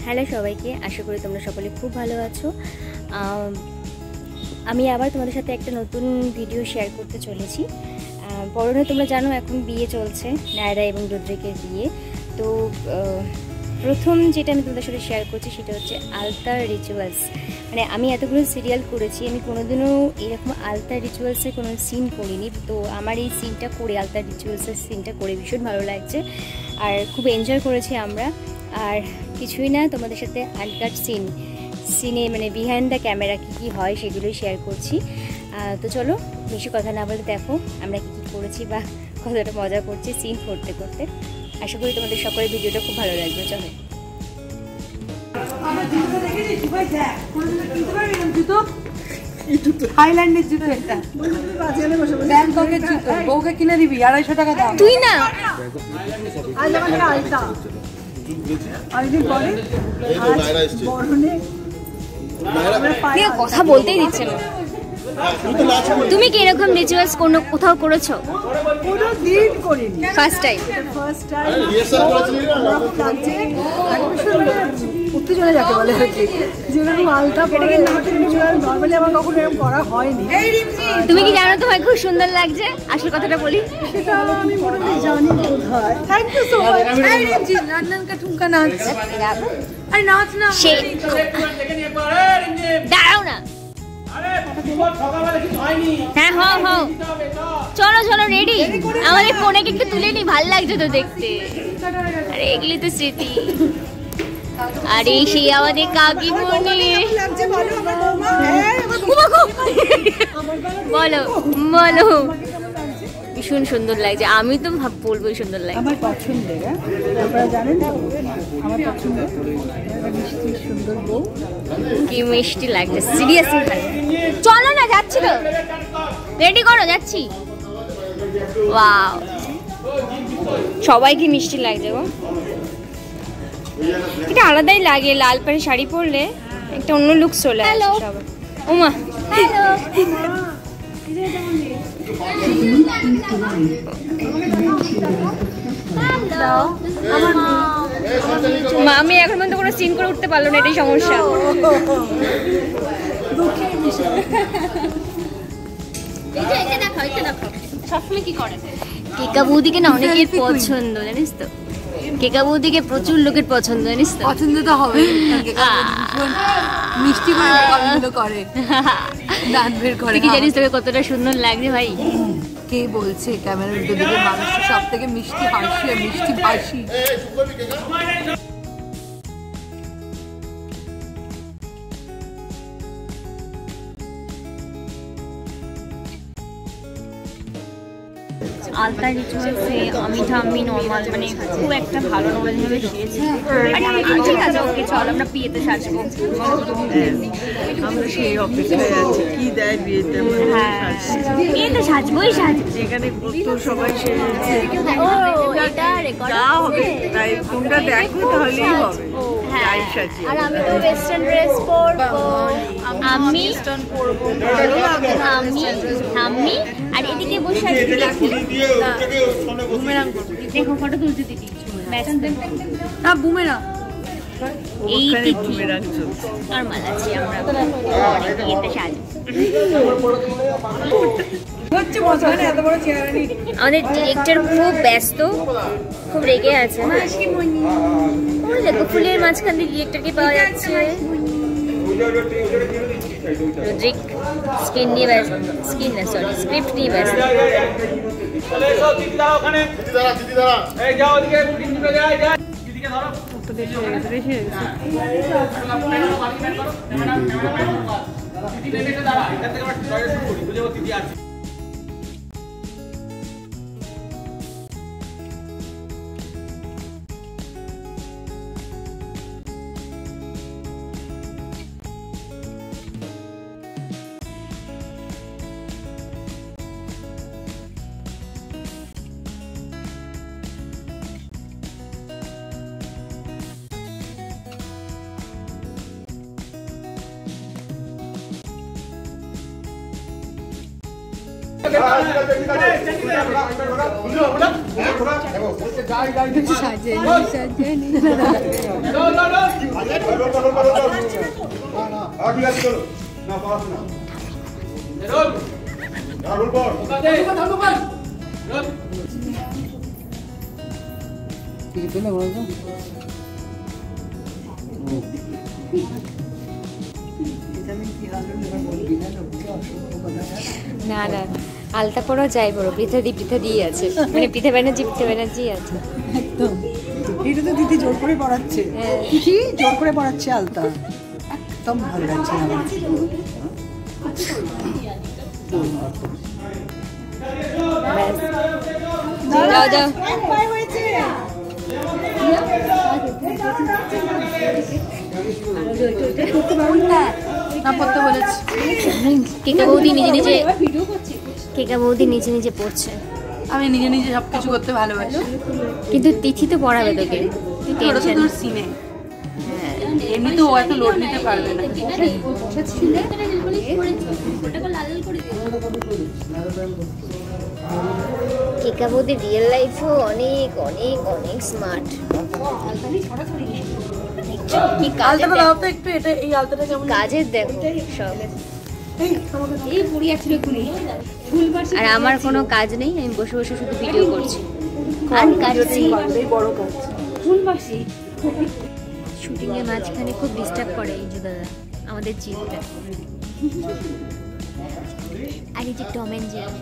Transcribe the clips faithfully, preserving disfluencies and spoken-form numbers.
Hello সবাইকে, আশা করি তোমরা সকলে খুব ভালো আছো। আমি আবার তোমাদের সাথে একটা নতুন ভিডিও শেয়ার করতে চলেছি। পরনে তোমরা জানো এখন বিয়ে চলছে, নায়রা এবং রুদ্রিকের বিয়ে। তো প্রথম যেটা আমি তোমাদের সাথে শেয়ার করছি সেটা হচ্ছে আলতার রিচুয়ালস। মানে আমি এতগুলো সিরিয়াল করেছি, আমি কোনোদিনও এরকম আলতার রিচুয়ালসের কোনো সিন করিনি। তো আমার এই সিনটা করে, আলতার রিচুয়ালসের সিনটা করে ভীষণ ভালো লাগছে আর খুব এনজয় করেছি আমরা। আর কিছুই না, তোমাদের সাথে আনকাট সিন সিনে মানে বিহাইন্ড দ্য ক্যামেরা কী কী হয় সেগুলোই শেয়ার করছি। তো চলো বেশি কথা না বলে দেখো আমরা কী কী করেছি বা কতটা মজা করছি সিন করতে করতে। আশা করি তোমাদের সকলের ভিডিওটা খুব ভালো লাগবে। চলো থাইল্যান্ডের জুতো একটা, ব্যাংককের জুতো, বউকে কিনে দিবি আড়াইশো টাকা দাম। তুই না কথা বলতেই দিচ্ছে না। তুমি কি এরকম রিচুয়ালস কোনো কোথাও করেছো? কোনো দিন করিনি, ফার্স্ট টাইম। ফার্স্ট টাইম উত্তেজনা যাকে বলে আর কি, যেরকম আলতা পরে নর্মালি আমার কখনো এরকম করা হয়নি। তুমি কি জানো তোমায় খুব সুন্দর লাগছে? আসল কথাটা বলি, সেটা আমি মোটামুটি জানি বোধ হয়। Thank you so much. London কা ঠুমকা নাচ, আরে নাচ না, দাঁড়াও না। হ্যাঁ হ্যাঁ হ্যাঁ, চলো চলো রেডি। আমাদের ফোনেকে একটু তুলে নি, ভালো লাগছে তো দেখতে। আরে এগুলি তো স্মৃতি। আরে সেই আমাদের কাকিমণি, বলো বলো, ভীষণ সুন্দর লাগছে। আমি তো ভাব বলবো সুন্দর লাগছে। আমার পছন্দের, আপনারা জানেন আমার পছন্দ মিষ্টি সুন্দর বউ। কি মিষ্টি লাগছে, সিরিয়াসলি ভালো। চলো না, যাচ্ছি তো, রেডি করো, যাচ্ছি। ওয়াও, সবাই কি মিষ্টি লাগছে গো। এটা আলাদাই লাগে, লাল পাড়ে শাড়ি পরলে একটা অন্য লুক চলে আসে সবার। ওমা মা, আমি এখন পর্যন্ত কোনো সিন করে উঠতে পারলো না, এটাই সমস্যা। সবসময় কি করে কেকা বৌদিকে না অনেকের পছন্দ, জানিস তো? কেকা বৌদিকে প্রচুর লোকের পছন্দ, জানিস তো? পছন্দ তো হবে, মিষ্টি করে করে দাঁত বের করে। কি জানিস তোকে কতটা সুন্দর লাগছে ভাই? কে বলছে ক্যামেরার দিকে মানুষ সব থেকে মিষ্টি হাসি আর মিষ্টি ভাসি। আলতা রিচুয়ালসে আমি ঠাম্মি নর্মাল মানে খুব একটা ভালো নর্মালভাবে শিখেছি। ঠিক আছে, ওকে চল আমরা বিয়েতে সাজবো। আমরা সেই অপেক্ষায় আছি কি দেয় বিয়েতে। হ্যাঁ, বিয়েতে সাজবোই সাজবো। এখানে কত সবাই সেজেছে, ও এটা রেকর্ড যা হবে তাই তোমরা দেখো তাহলেই হবে। হ্যাঁ, আর আমি তো ওয়েস্টার্ন ড্রেস পরবো, আমি পরবো, আমি আমি আর এদিকে বসে আছি। দেখো ফটো তুলতে দিদি, না বুমেরা এই বুমেরাং চলছে। নরমাল আছি আমরা, বিয়েতে সাজবো। আমাদের ডিরেক্টর খুব ব্যস্ত, খুব রেগে আছে। ওই দেখো ফুলের মাঝখান দিয়ে ডিরেক্টরকে পাওয়া যাচ্ছে। রুদ্রিক স্ক্রিন নিয়ে ব্যস্ত, স্ক্রিন না সরি স্ক্রিপ্ট নিয়ে ব্যস্ত। সাজেনি সাজেনি না না আলতা পড়া যাই বড় পৃথা দি পৃথা দিয়ে আছে মানে পৃথা ব্যানার্জি পৃথা ব্যানার্জি আছে একদম এটা তো দিদি জোর করে পড়াচ্ছে দিদি জোর করে পড়াচ্ছে আলতা একদম ভালো লাগছে আমার যাও যাও না পড়তে বলেছি কেকা বৌদি নিজে নিজে কেকা বৌদি নিজে নিজে পড়ছে আমি নিজে নিজে সবকিছু করতে ভালোবাসি কিন্তু তিথি তো পড়াবে তোকে তুই টেনশন সিনে এমনি তো ও এত লোড নিতে পারবে না কেকা বৌদি রিয়েল লাইফও অনেক অনেক অনেক স্মার্ট কি কাজের আলতাটা দাও তো একটু এটা এই আলতাটা কেমন কাজের দেখো সব এই পুরি একটু খুলি আর আমার কোনো কাজ নেই আমি বসে বসে শুধু ভিডিও করছি আর কাটছি বড় কাজ শুটিং এর মাঝখানে খুব ডিস্টার্ব করে এই যে দাদা আমাদের জিতটা আর এই যে টম এন্ড জেরি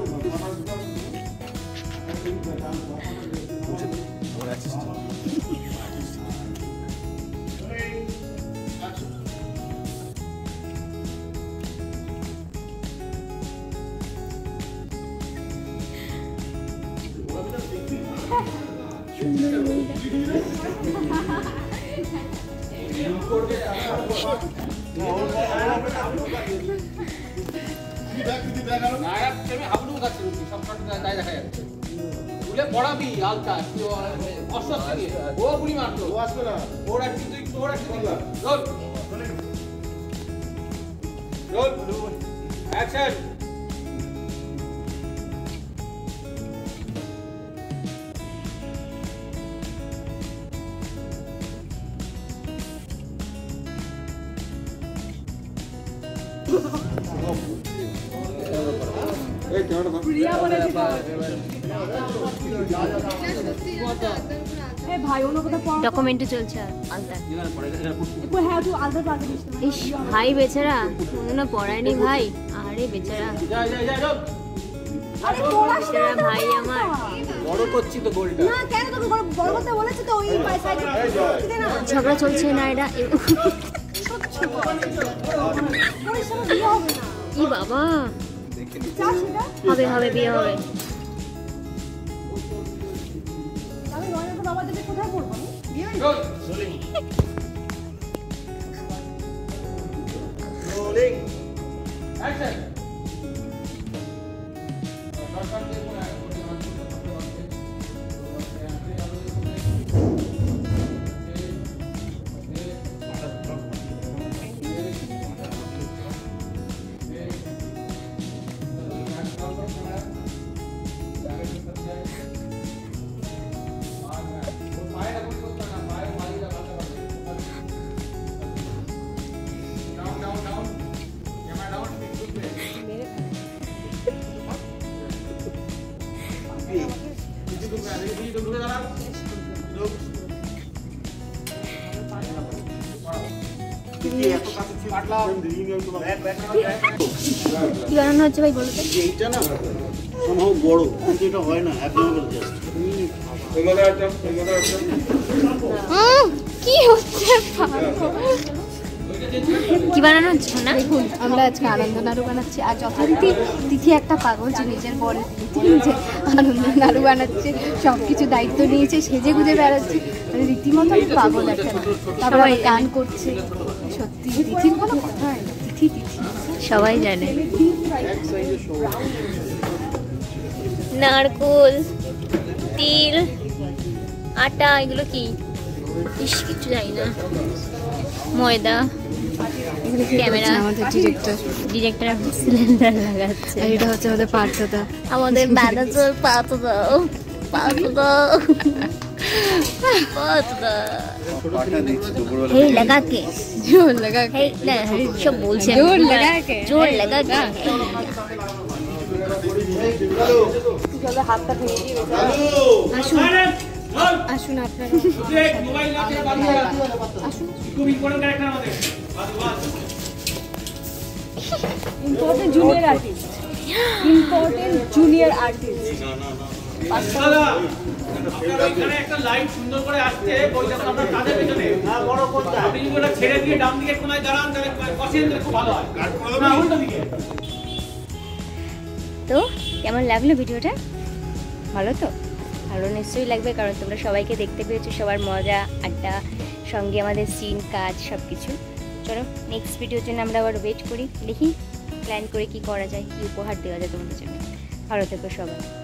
পড়াবি আলতা অস্বস্তি ও বুড়ি মারতো ও আসবে না ওরা কিন্তু ওরা কিন্তু রোল রোল অ্যাকশন ডকুমেন্টে চলছে আলতা ইস ভাই বেচারা কোনো পড়ায়নি ভাই আরে বেচারা বেচারা ভাই আমার বড় করছি তো গোলটা না কেন তোকে বড় করতে বলেছে তো ওই সাইডে দিতে না ঝগড়া চলছে না এটা কি বাবা হবে হবে বিয়ে হবে আমি রয়নাকে বাবা দেবে কোথায় পড়বো বিয়ে রোলিং অ্যাকশন কি বানানো হচ্ছে ভাই বলতে এইটা না সম্ভব বড় কিন্তু এটা হয় না অ্যাবনর্মাল জাস্ট কি হচ্ছে কি বানানো হচ্ছে না দেখুন আমরা আজকে আনন্দ নাড়ু বানাচ্ছি আর যথারীতি তিথি একটা পাগল যে নিজের বরের তিথি নিজে আনন্দ নাড়ু বানাচ্ছে সব কিছু দায়িত্ব নিয়েছে সেজে গুজে বেড়াচ্ছে মানে রীতিমতো পাগল একটা তারপরে গান করছে সত্যি তিথির কোনো কথা হয় না তিথি তিথি সবাই জানে নারকোল তিল আটা এগুলো কি ইস কিছু জানি না ময়দা ক্যামেরা আমাদের ডিরেক্টর ডিরেক্টর সিলিন্ডার লাগাচ্ছে আর এটা হচ্ছে আমাদের পার্থদা আমাদের ম্যানেজার পাতো দাও পাতো দাও পাতো দাও পাটা দিচ্ছি দুপুরবেলা হেই লাগা কে জোর লাগা হেই না সব বলছে জোর লাগা কে জোর লাগা কে আসুন আসুন আপনারা মোবাইল আছে আসুন খুব ইম্পর্টেন্ট ক্যারেক্টার আমাদের important junior artist important junior artist দাদা আপনারা এখানে একটা লাইট সুন্দর করে আসছে ওই যখন আমরা কাজের পিছনে হ্যাঁ বড় কোনটা আপনি যদি ওটা ছেড়ে দিয়ে ডান দিকে কোনায় দাঁড়ান তাহলে কষিয়ে দিলে খুব ভালো হয় না উল্টো দিকে। তো কেমন লাগলো ভিডিওটা? ভালো তো? ভালো নিশ্চয়ই লাগবে, কারণ তোমরা সবাইকে দেখতে পেয়েছো, সবার মজা আড্ডা, সঙ্গে আমাদের সিন, কাজ সব কিছু। চলো নেক্সট ভিডিওর জন্য আমরা আবার ওয়েট করি, দেখি প্ল্যান করে কি করা যায়, কি উপহার দেওয়া যায় তোমাদের জন্য। ভালো থেকো সবাই।